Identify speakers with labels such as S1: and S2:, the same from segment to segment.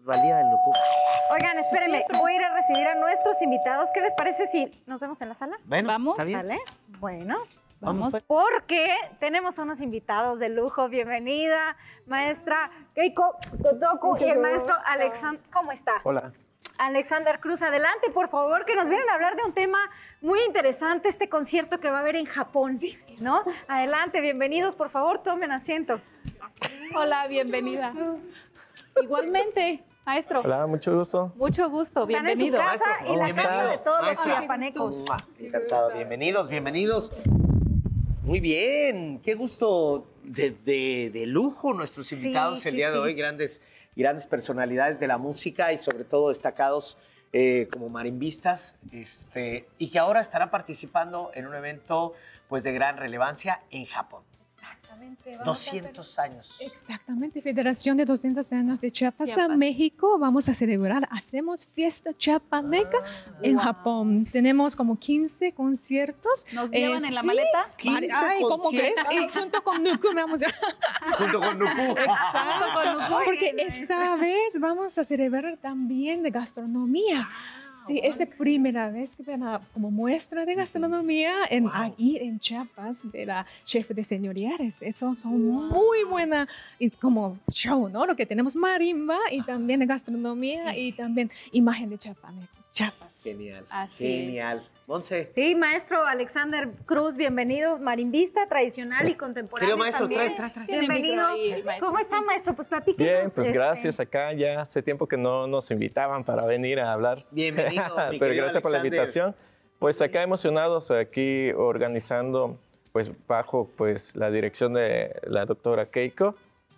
S1: Valía del Lucu.
S2: Oigan, espérenme, voy a ir a recibir a nuestros invitados. ¿Qué les parece si nos vemos en la sala?
S1: Bueno,
S3: Vamos,
S1: está bien.
S2: ¿Vale? Bueno,
S1: Vamos, pues.
S2: porque tenemos unos invitados de lujo. Bienvenida, maestra Keiko Kotoku y el maestro Alexander. ¿Cómo está?
S4: Hola.
S2: Alexander Cruz, adelante, por favor, que nos vienen a hablar de un tema muy interesante, este concierto que va a haber en Japón, ¿no? Adelante, bienvenidos, por favor, tomen asiento.
S3: Hola, bienvenida. Igualmente, maestro.
S4: Hola, mucho gusto.
S3: Mucho gusto,
S2: Están en su
S3: bienvenido.
S2: casa y la
S1: Bienvenido.
S2: casa de todos los
S1: Maestra.
S2: chiapanecos.
S1: Encantado, bienvenidos, bienvenidos. Muy bien, qué gusto de lujo nuestros invitados
S2: Sí,
S1: el día de hoy, grandes personalidades de la música y sobre todo destacados como marimbistas, y que ahora estarán participando en un evento pues de gran relevancia en Japón.
S5: Exactamente.
S1: 200 años.
S5: Exactamente, Federación de 200 años de Chiapas a
S3: Chiapas.
S5: México. Vamos a celebrar, hacemos fiesta chiapaneca en Japón. Tenemos como 15 conciertos.
S3: ¿Nos llevan en la
S5: sí.
S3: maleta?
S1: 15
S5: Ay, ¿cómo crees?
S1: conciertos.
S5: Y junto con Nuku vamos a...
S1: Junto con Nuku.
S3: Exacto, con Nuku.
S5: Porque esta vez vamos a celebrar también de gastronomía. Sí, es la primera vez que ven como muestra de gastronomía ahí en Chiapas de la chef de señoriales. Eso son muy buena y como show, ¿no? Lo que tenemos marimba y también de gastronomía y también imagen de Chiapas.
S1: Genial,
S3: Así
S1: genial. Monse.
S2: Sí, maestro Alexander Cruz, bienvenido, marimbista tradicional y contemporáneo.
S1: Querido maestro,
S2: también.
S1: trae.
S3: Tiene
S2: Bienvenido.
S3: micro ahí, el maestro.
S2: ¿Cómo está, maestro? Pues platíquenos.
S4: Bien, pues gracias. Acá ya hace tiempo que no nos invitaban para venir a hablar.
S1: Bienvenido, mi
S4: Pero
S1: querido
S4: gracias por la
S1: Alexander.
S4: invitación. Pues acá emocionados, aquí organizando, pues bajo pues la dirección de la doctora Keiko,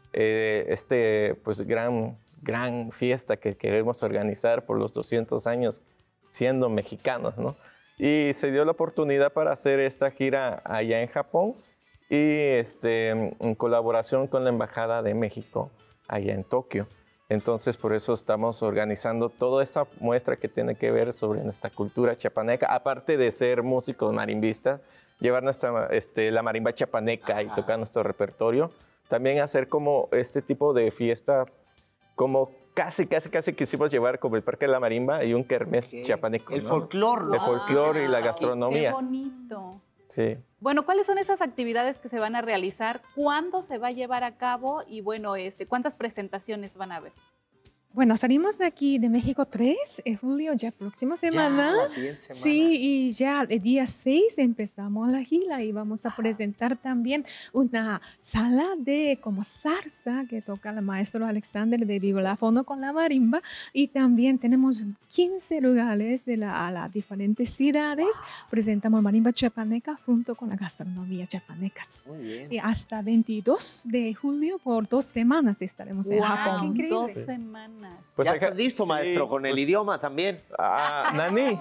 S4: pues gran fiesta que queremos organizar por los 200 años siendo mexicanos, ¿no? Y se dio la oportunidad para hacer esta gira allá en Japón y en colaboración con la Embajada de México allá en Tokio. Entonces, por eso estamos organizando toda esta muestra que tiene que ver sobre nuestra cultura chiapaneca, aparte de ser músicos marimbistas, llevar la marimba chiapaneca y tocar nuestro repertorio, también hacer como este tipo de fiesta, como casi quisimos llevar como el Parque de la Marimba y un kermés chiapaneco.
S1: El
S4: ¿no?
S1: folclore.
S4: El folclore y la
S3: Qué
S4: gastronomía.
S3: bonito.
S4: Sí.
S3: Bueno, ¿cuáles son esas actividades que se van a realizar? ¿Cuándo se va a llevar a cabo? Y bueno, ¿cuántas presentaciones van a haber?
S5: Bueno, salimos de aquí de México 3 de julio, ya próxima semana.
S1: la siguiente semana.
S5: Sí, y ya el día 6 empezamos la gira y vamos a presentar también una sala de como salsa que toca el maestro Alexander de vibrafono con la marimba y también tenemos 15 lugares de a las diferentes ciudades. Presentamos marimba chiapaneca junto con la gastronomía chiapanecas.
S1: Muy bien.
S5: Y hasta 22 de julio por 2 semanas estaremos en Japón.
S2: increíble.
S3: 2 semanas.
S4: Pues
S1: ¿Ya
S4: acá-
S1: estás listo,
S4: sí,
S1: maestro, con el
S4: pues-
S1: idioma también?
S4: Nani.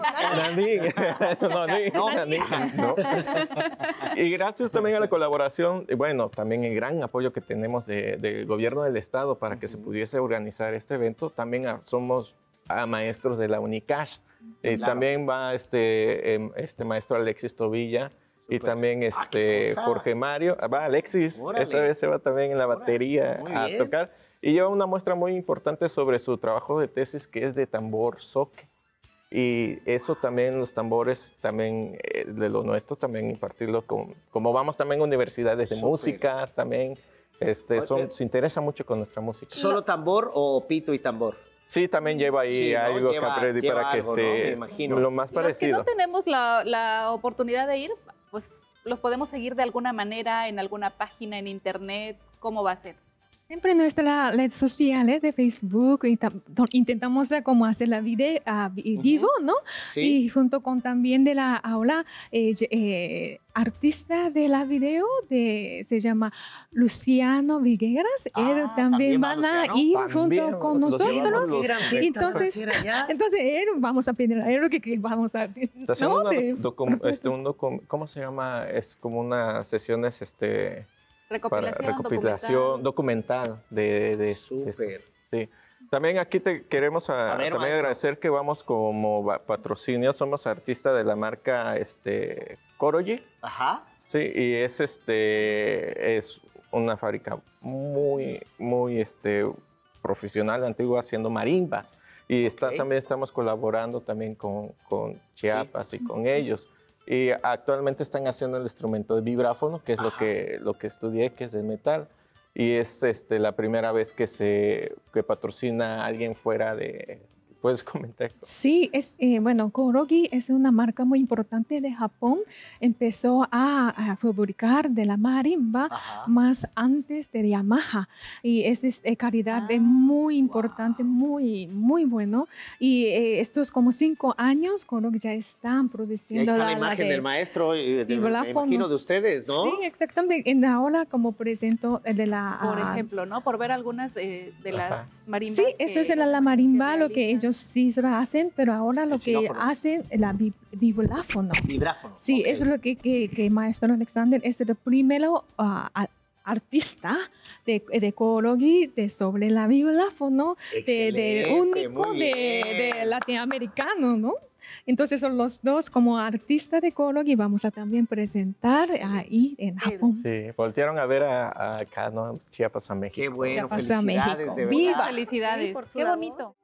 S4: No, Nani. No. Y gracias también a la colaboración, y bueno, también el gran apoyo que tenemos del gobierno del estado para que se pudiese organizar este evento. También somos maestros de la Unicash. Y
S1: Claro.
S4: también va este maestro Alexis Tobilla. Y
S1: Súper.
S4: también
S1: qué cosa.
S4: Jorge Mario. Va Alexis,
S1: Órale.
S4: esta vez se va también en la batería
S1: Muy
S4: a
S1: bien.
S4: tocar. Y lleva una muestra muy importante sobre su trabajo de tesis que es de tambor soque. Y eso también, los tambores también de lo nuestro, también impartirlo como vamos también a universidades de
S1: Súper.
S4: música, también se interesa mucho con nuestra música.
S1: ¿Solo tambor o pito y tambor?
S4: Sí, también lleva ahí
S1: Sí, ¿no?
S4: algo
S1: Lleva
S4: Capredi para que
S1: algo, ¿no? Me imagino.
S4: lo más
S3: Los que
S4: parecido.
S3: no tenemos la oportunidad de ir, pues los podemos seguir de alguna manera en alguna página en internet. ¿Cómo va a ser?
S5: Siempre en nuestras redes sociales de Facebook intentamos como hacer la video vivo, ¿no?
S1: Sí.
S5: Y junto con también de la aula artista de la video se llama Luciano Vigueras. Él también van
S1: Luciano.
S5: a ir
S4: También,
S5: junto con
S4: los
S5: nosotros.
S4: llevamos los-
S5: Entonces, él vamos a pedir a él lo que vamos a
S4: Está haciendo
S5: ¿no?
S4: ¿cómo se llama? Es como unas sesiones para
S3: Recopilación,
S4: recopilación documental de
S1: Súper.
S4: sí. También aquí te queremos
S1: A ver,
S4: también
S1: maestro.
S4: agradecer que vamos como patrocinio, somos artistas de la marca Koroji,
S1: Ajá.
S4: sí, y es una fábrica muy profesional antiguo haciendo marimbas. Y
S1: Ok.
S4: también estamos colaborando también con Chiapas y con ellos. Y actualmente están haciendo el instrumento de vibráfono, que es lo que estudié, que es de metal. Y es la primera vez que patrocina a alguien fuera de... ¿Puedes comentar?
S5: Sí, bueno, Korogi es una marca muy importante de Japón. Empezó a fabricar de la marimba
S1: Ajá.
S5: más antes de Yamaha. Y es de calidad muy importante, muy, muy bueno. Y estos como 5 años, Korogi ya están
S1: Y ahí
S5: produciendo
S1: está la imagen del maestro, me imagino, de ustedes, ¿no?
S5: Sí, exactamente. En ahora como presento de la...
S3: Por ejemplo, ¿no? Por ver algunas de las
S4: Ajá.
S3: marimbas.
S5: Sí, esto es la marimba, lo que
S3: realizan.
S5: ellos sí se lo hacen, pero ahora lo
S1: El
S5: que
S1: xilófono.
S5: hacen es la vibráfono.
S1: Vibráfono.
S5: Sí,
S1: ok.
S5: eso es lo que Maestro Alexander es el primero artista de Korogi sobre la vibráfono, de
S1: Excelente,
S5: único
S1: muy
S5: de
S1: bien.
S5: latinoamericano, ¿no? Entonces son los dos como artistas de Korogi, vamos a también presentar ahí en Japón.
S4: Sí, voltearon a ver acá, ¿no? Chiapas a México.
S1: Qué bueno,
S5: Chiapas a
S1: felicidades,
S5: México.
S1: de
S5: ¡Viva!
S1: verdad.
S3: Felicidades.
S2: Sí, por su
S3: Qué
S2: labor.
S3: bonito.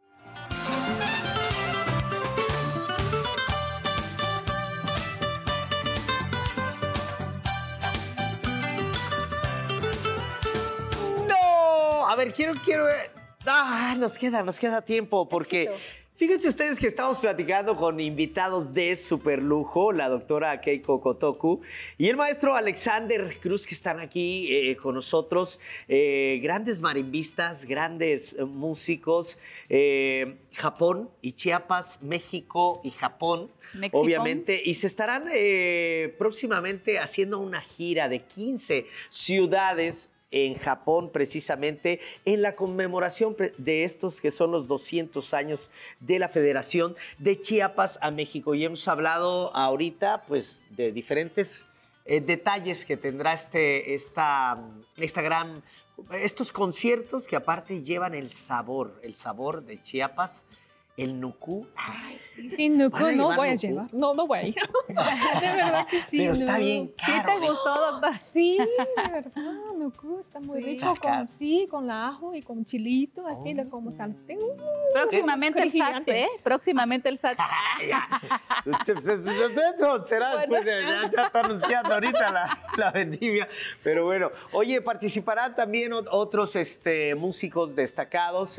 S1: No, a ver, quiero ver. Nos queda tiempo porque
S2: Éxito.
S1: fíjense ustedes que estamos platicando con invitados de super lujo, la doctora Keiko Kotoku y el maestro Alexander Cruz, que están aquí con nosotros, grandes marimbistas, grandes músicos, Japón y Chiapas, México y Japón.
S3: Mexipón.
S1: Obviamente, y se estarán próximamente haciendo una gira de 15 ciudades en Japón, precisamente en la conmemoración de estos que son los 200 años de la Federación de Chiapas a México. Y hemos hablado ahorita, pues, de diferentes detalles que tendrá estos conciertos que aparte llevan el sabor de Chiapas, el nucú. Ay,
S5: Sí, no,
S1: ¿Van a
S5: no
S1: llevar
S5: voy a
S1: nucú?
S5: llevar, no voy a ir. De verdad que sí.
S1: pero está
S5: no.
S1: bien
S3: ¿Sí
S1: caro.
S3: te gustó, doctor?
S5: Sí, de verdad, Nuku está muy
S2: Sí.
S5: rico
S1: Está caro.
S5: con la ajo y con chilito, así le como sartén.
S3: Próximamente el SAT,
S5: Gigante.
S3: ¿eh? Próximamente el SAT.
S1: Eso será después de ya está anunciando ahorita la vendimia. Pero bueno, oye, participarán también otros músicos destacados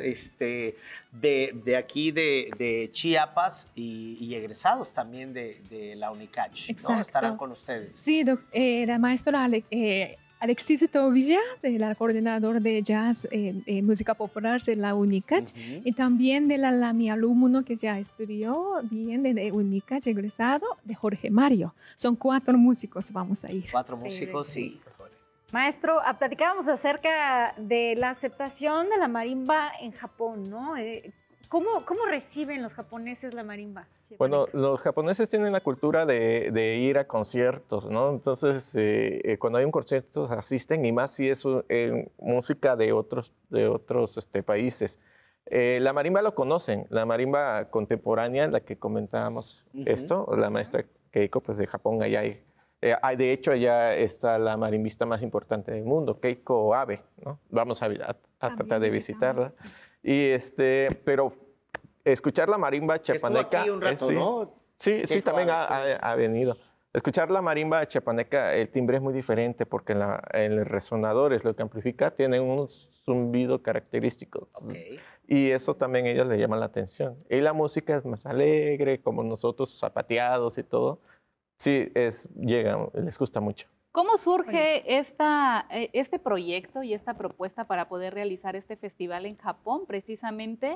S1: de aquí de Chiapas y egresados también de la UNICACH, ¿no?
S5: Exacto.
S1: Estarán con ustedes.
S5: Sí, la maestra Alexis Tobilla, la coordinadora de jazz, música popular de la UNICACH,
S1: Ujú.
S5: y también mi alumno que ya estudió bien de UNICACH, egresado, de Jorge Mario. Son 4 músicos, vamos a ir.
S1: 4 músicos, sí.
S2: Maestro, platicábamos acerca de la aceptación de la marimba en Japón, ¿no? ¿Cómo reciben los japoneses la marimba?
S4: Bueno, los japoneses tienen la cultura de ir a conciertos, ¿no? Entonces, cuando hay un concierto asisten, y más si es música de otros países. La marimba lo conocen, la marimba contemporánea, la que comentábamos
S1: Ujú.
S4: la maestra Keiko, pues de Japón, allá hay. De hecho, allá está la marimbista más importante del mundo, Keiko Abe, ¿no? Vamos a tratar de visitarla. Y pero escuchar la marimba
S1: Estuvo
S4: chapaneca.
S1: aquí un rato,
S4: sí.
S1: ¿no?
S4: Sí,
S1: Keiko
S4: también
S1: Abe, sí.
S4: ha venido. Escuchar la marimba chapaneca, el timbre es muy diferente porque en el resonador es lo que amplifica, tiene un zumbido característico.
S1: Ok.
S4: Y eso también a ellos le llama la atención. Y la música es más alegre, como nosotros, zapateados y todo. Sí, les gusta mucho.
S3: ¿Cómo surge este proyecto y esta propuesta para poder realizar este festival en Japón precisamente?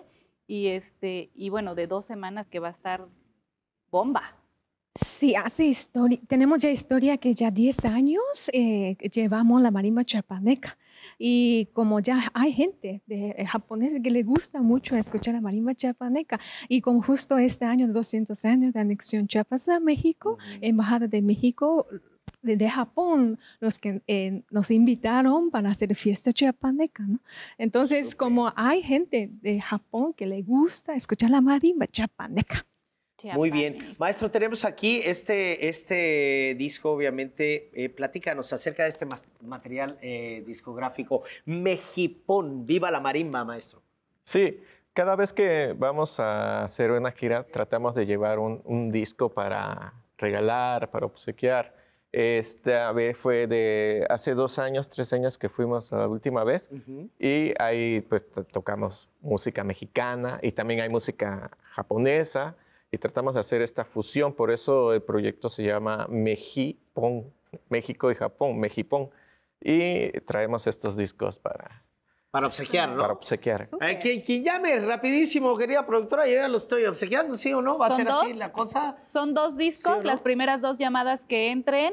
S3: Y bueno, de 2 semanas que va a estar bomba.
S5: Sí, tenemos ya historia que ya 10 años llevamos la marimba chapaneca. Y como ya hay gente japonesa que le gusta mucho escuchar la marimba chapaneca, y como justo este año, 200 años de anexión Chiapas a México, Embajada de México de Japón, los que nos invitaron para hacer fiesta chiapaneca, ¿no? Entonces,
S1: Súper.
S5: como hay gente de Japón que le gusta escuchar la marimba chapaneca.
S1: Muy bien. Maestro, tenemos aquí este disco, obviamente. Platícanos acerca de este material discográfico. Mexipón, viva la marimba, maestro.
S4: Sí, cada vez que vamos a hacer una gira, tratamos de llevar un disco para regalar, para obsequiar. Esta vez fue de hace 2 años, 3 años que fuimos la última vez. Y ahí pues tocamos música mexicana y también hay música japonesa y tratamos de hacer esta fusión. Por eso el proyecto se llama Mejipón, México y Japón, Mejipón. Y traemos estos discos
S1: Para obsequiar, ¿no?
S4: para obsequiar.
S1: Quien llame rapidísimo, querida productora, yo ya lo estoy obsequiando, ¿sí o no? ¿Va a
S3: ¿Son
S1: ser así
S3: dos?
S1: la cosa?
S3: Son 2 discos,
S1: ¿Sí o no?
S3: las primeras 2 llamadas que entren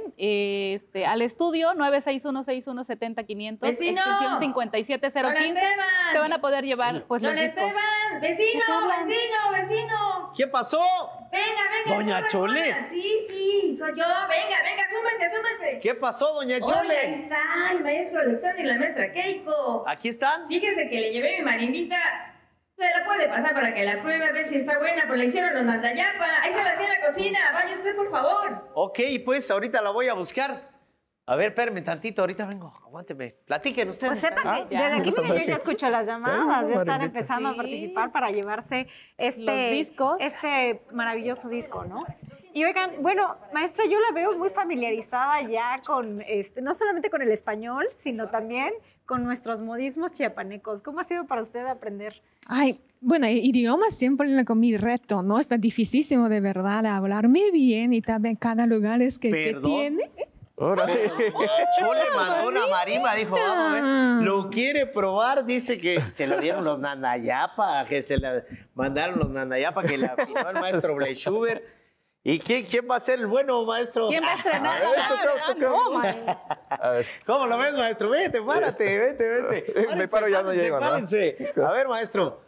S3: al estudio 961-6170-500,
S6: ¡Vecino!
S3: extensión
S6: ¡Don
S3: 57015.
S6: Esteban!
S3: Se van a poder llevar pues, los
S6: ¡Don
S3: discos.
S6: Esteban! ¡Vecino!
S3: ¿De qué hablan?
S6: ¡Vecino!
S1: ¿Qué pasó?
S6: Venga,
S1: Doña
S6: corran,
S1: Chole.
S6: corran. Sí, soy yo. Venga, súmense.
S1: ¿Qué pasó, doña
S6: Oye,
S1: Chole?
S6: ahí está el maestro Alexander y la maestra Keiko.
S1: ¿Aquí están?
S6: Fíjese que le llevé mi marimbita. Se la puede pasar para que la pruebe a ver si está buena, pues la hicieron los mandayapa. Ahí se la tiene en la cocina. Vaya usted, por favor.
S1: Ok, pues ahorita la voy a buscar. A ver, espérame tantito, ahorita vengo. Aguánteme. Platiquen ustedes.
S2: Pues sepan que desde aquí, miren, yo ya escucho las llamadas, ya están empezando a
S3: Sí.
S2: participar para llevarse
S3: Los discos.
S2: este maravilloso disco, ¿no? Y oigan, bueno, maestra, yo la veo muy familiarizada ya con, no solamente con el español, sino también con nuestros modismos chiapanecos. ¿Cómo ha sido para usted aprender?
S5: Ay, bueno, el idioma siempre con mi reto, ¿no? Está dificilísimo de verdad hablarme bien y también cada lugar es que
S1: ¿Perdón?
S5: tiene.
S4: Órale.
S1: Chole mandó una marimba, dijo, vamos a ver. Lo quiere probar, dice que se lo dieron los Nandayapa, que se la mandaron los Nandayapa, que la afinó el maestro Bleichuber. ¿Y quién va a ser el bueno, maestro?
S3: ¿Quién va a estrenar?
S2: No, maestra.
S4: A ver.
S1: ¿Cómo lo ves, maestro? Vete, párate, vete.
S4: Me paro, ya no llego, ¿no?
S1: Párense. A ver, maestro.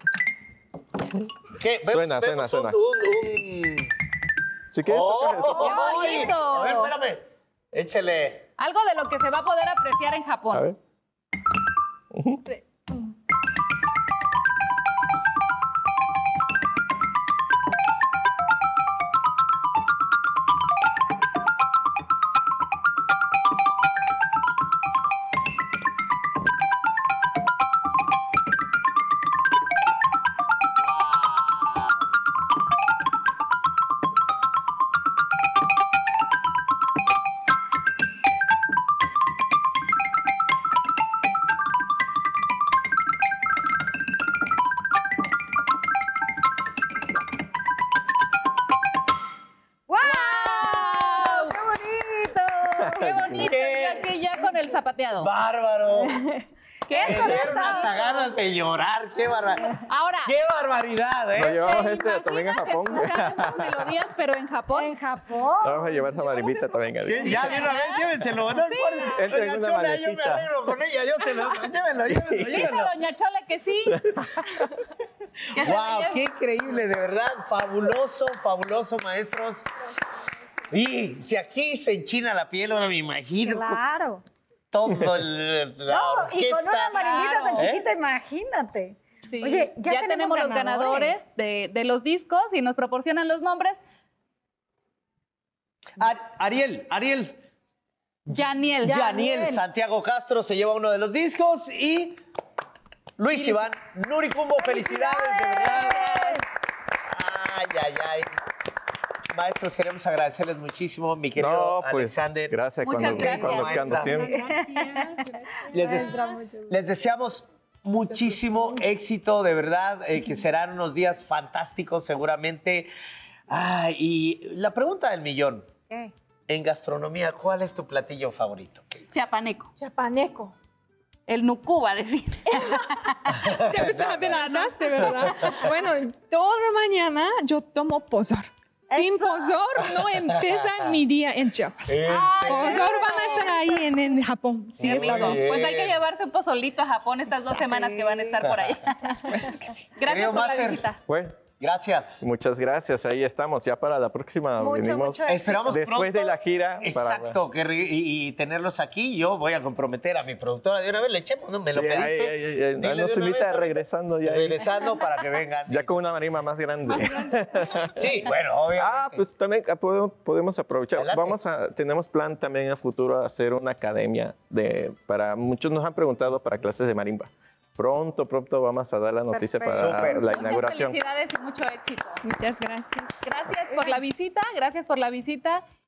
S1: ¿Qué?
S4: Suena. Si quieres, toca eso.
S3: ¡Qué bonito!
S1: A ver, espérame. Échale.
S3: Algo de lo que se va a poder apreciar en Japón.
S4: A ver.
S3: ¡Wow!
S2: ¡Qué bonito!
S3: ¡Qué bonito!
S1: ¿Qué?
S3: Yo aquí ya con el zapateado.
S1: Bárbaro.
S3: ¿Qué?
S1: Me dieron hasta ganas de llorar. ¡Qué barbaridad!
S3: Ahora,
S1: ¡Qué barbaridad,
S4: Nos
S1: eh!
S4: llevamos
S3: ¿te
S4: también a
S3: imaginas
S4: Japón.
S3: que escuchásemos melodías, pero en Japón?
S2: En Japón.
S4: Vamos a llevar esa marimbita también.
S1: ¿Qué? Ya, de una vez, llévenselo. No importa.
S4: Entra en
S1: Doña
S4: una
S1: Chola, yo me
S4: maletita.
S1: arreglo con ella. Yo se lo... Llévenlo.
S3: Dice doña Chola que sí. Que se
S1: ¡Wow!
S3: la lleve.
S1: ¡Qué increíble! De verdad, fabuloso, maestros. Y si aquí se enchina la piel, ahora me imagino
S2: Claro.
S1: todo
S2: No,
S1: la
S2: y con una
S1: orquesta.
S2: marimbita tan
S1: ¿Eh?
S2: chiquita, imagínate.
S3: Sí.
S2: Oye, ya
S3: tenemos los ganadores de los discos y nos proporcionan los nombres.
S1: Ariel.
S3: Yaniel.
S1: Yaniel Santiago Castro se lleva uno de los discos y Luis Iván Nuricumbo, felicidades, de verdad. Ay. Maestros, queremos agradecerles muchísimo, mi querido
S4: No, pues
S1: Alexander.
S4: gracias
S3: Muchas gracias.
S4: cuando siempre.
S1: Les deseamos muchísimo éxito, de verdad, que serán unos días fantásticos seguramente. Y la pregunta del millón,
S2: ¿Qué?
S1: en gastronomía, ¿cuál es tu platillo favorito?
S3: Chiapaneco.
S2: Chapaneco.
S3: El nucú, va a decir.
S5: Ya me estás adelantaste, ¿verdad? Bueno, toda mañana yo tomo pozor. Sin
S2: Eso.
S5: pozor no empieza mi día en Chiapas. Pozor van a estar ahí en Japón. Sí,
S3: Qué
S5: está
S3: rico.
S5: bien.
S3: Pues hay que llevarse un pozolito a Japón estas 2 semanas que van a estar por ahí.
S5: Por supuesto que sí.
S3: Gracias
S1: Querido
S3: por la
S1: máster.
S3: visita.
S4: Bueno,
S1: Muchas
S4: muchas gracias. Ahí estamos. Ya para la próxima venimos.
S2: mucho
S1: Esperamos
S4: Después
S1: pronto,
S4: de la gira, para-
S1: Exacto, y tenerlos aquí. Yo voy a comprometer a mi productora de una vez. Le echemos, ¿no? Me lo
S4: Sí,
S1: pediste.
S4: ahí,
S1: Dile
S4: nos
S1: de una
S4: invita
S1: vez,
S4: regresando ya.
S1: regresando para que vengan.
S4: Ya con una marimba más grande.
S1: Sí, bueno, obviamente.
S4: Pues también podemos aprovechar.
S1: Adelante.
S4: Tenemos plan también a futuro hacer una academia para muchos nos han preguntado para clases de marimba. pronto vamos a dar la noticia
S2: Perfecto.
S4: para
S1: Súper.
S4: la
S3: Muchas
S4: inauguración.
S3: felicidades y mucho éxito.
S5: Muchas gracias.
S3: Gracias por la visita, gracias por la visita.